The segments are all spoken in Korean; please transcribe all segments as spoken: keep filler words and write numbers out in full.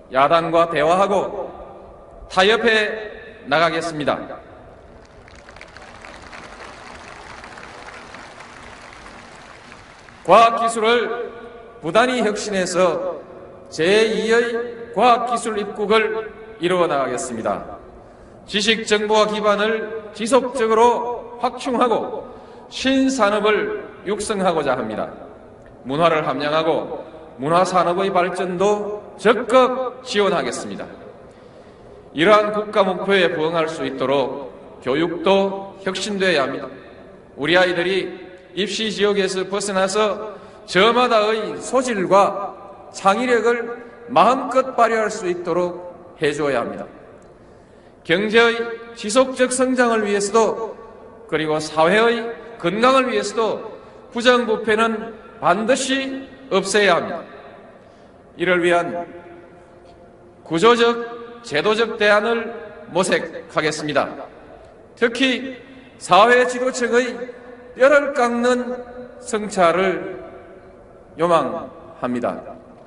야당과 대화하고 타협해 나가겠습니다. 과학기술을 부단히 혁신해서 제이의 과학기술 입국을 이루어 나가겠습니다. 지식정보화 기반을 지속적으로 확충하고 신산업을 육성하고자 합니다. 문화를 함양하고 문화산업의 발전도 적극 지원하겠습니다. 이러한 국가 목표에 부응할 수 있도록 교육도 혁신되어야 합니다. 우리 아이들이 입시 지역에서 벗어나서 저마다의 소질과 창의력을 마음껏 발휘할 수 있도록 해주어야 합니다. 경제의 지속적 성장을 위해서도 그리고 사회의 건강을 위해서도 부정부패는 반드시 없애야 합니다. 이를 위한 구조적, 제도적 대안을 모색하겠습니다. 특히 사회 지도층의 뼈를 깎는 성찰을 요망합니다.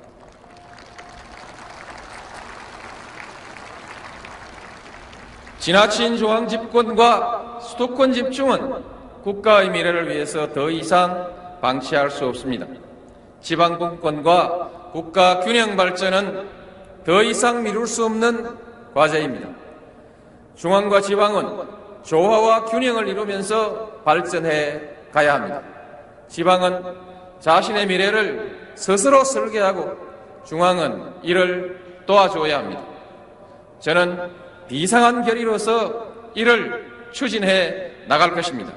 지나친 중앙 집권과 수도권 집중은 국가의 미래를 위해서 더 이상 방치할 수 없습니다. 지방 분권과 국가 균형 발전은 더 이상 미룰 수 없는 과제입니다. 중앙과 지방은 조화와 균형을 이루면서 발전해 가야 합니다. 지방은 자신의 미래를 스스로 설계하고 중앙은 이를 도와줘야 합니다. 저는 비상한 결의로서 이를 추진해 나갈 것입니다.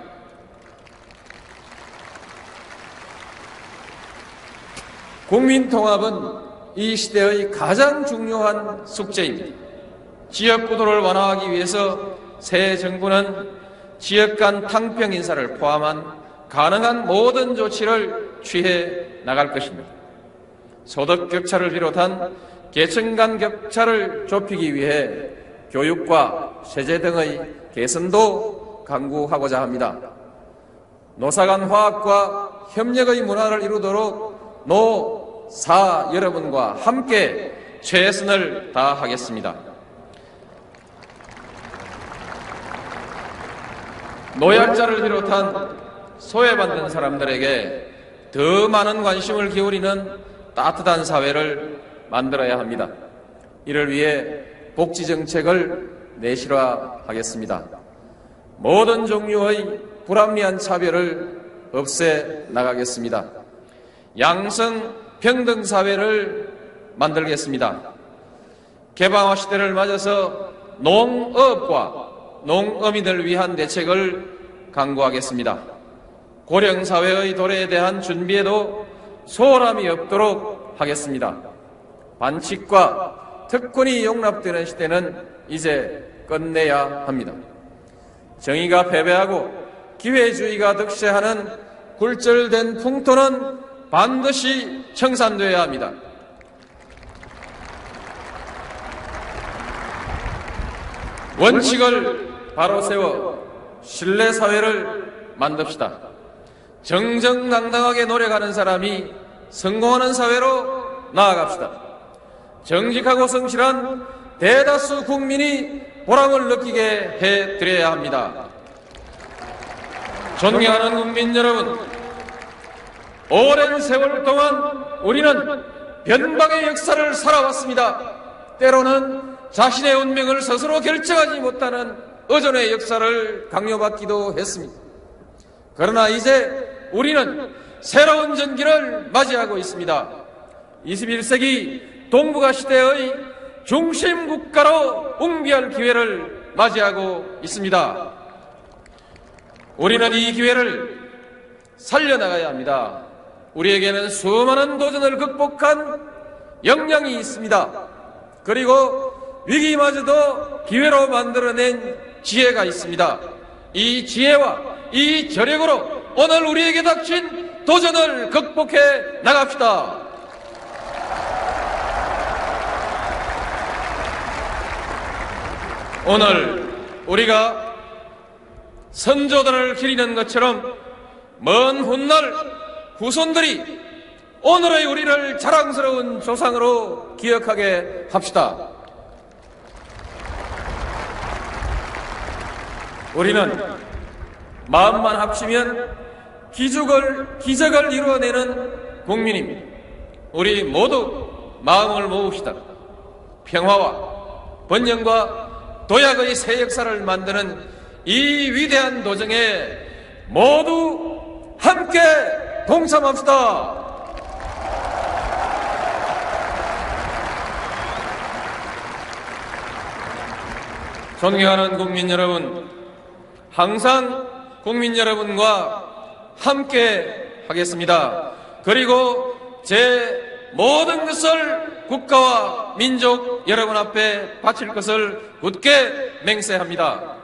국민통합은 이 시대의 가장 중요한 숙제입니다. 지역구도를 완화하기 위해서 새 정부는 지역 간 탕평 인사를 포함한 가능한 모든 조치를 취해 나갈 것입니다. 소득 격차를 비롯한 계층 간 격차를 좁히기 위해 교육과 세제 등의 개선도 강구하고자 합니다. 노사 간 화합과 협력의 문화를 이루도록 노, 사 여러분과 함께 최선을 다하겠습니다. 노약자를 비롯한 소외받는 사람들에게 더 많은 관심을 기울이는 따뜻한 사회를 만들어야 합니다. 이를 위해 복지정책을 내실화하겠습니다. 모든 종류의 불합리한 차별을 없애 나가겠습니다. 양성 평등 사회를 만들겠습니다. 개방화 시대를 맞아서 농업과 농어민을 위한 대책을 강구하겠습니다. 고령사회의 도래에 대한 준비에도 소홀함이 없도록 하겠습니다. 반칙과 특권이 용납되는 시대는 이제 끝내야 합니다. 정의가 패배하고 기회주의가 득세하는 굴절된 풍토는 반드시 청산되어야 합니다. 원칙을 바로 세워 신뢰사회를 만듭시다. 정정당당하게 노력하는 사람이 성공하는 사회로 나아갑시다. 정직하고 성실한 대다수 국민이 보람을 느끼게 해드려야 합니다. 존경하는 국민 여러분, 오랜 세월 동안 우리는 변방의 역사를 살아왔습니다. 때로는 자신의 운명을 스스로 결정하지 못하는 의존의 역사를 강요받기도 했습니다. 그러나 이제 우리는 새로운 전기를 맞이하고 있습니다. 이십일 세기 동북아 시대의 중심 국가로 웅비할 기회를 맞이하고 있습니다. 우리는 이 기회를 살려나가야 합니다. 우리에게는 수많은 도전을 극복한 역량이 있습니다. 그리고 위기마저도 기회로 만들어낸 지혜가 있습니다. 이 지혜와 이 저력으로 오늘 우리에게 닥친 도전을 극복해 나갑시다. 오늘 우리가 선조들을 기리는 것처럼 먼 훗날 후손들이 오늘의 우리를 자랑스러운 조상으로 기억하게 합시다. 우리는 마음만 합치면 기적을, 기적을 이루어내는 국민입니다. 우리 모두 마음을 모읍시다. 평화와 번영과 도약의 새 역사를 만드는 이 위대한 도정에 모두 함께 동참합시다. 존경하는 국민 여러분, 항상 국민 여러분과 함께 하겠습니다. 그리고 제 모든 것을 국가와 민족 여러분 앞에 바칠 것을 굳게 맹세합니다.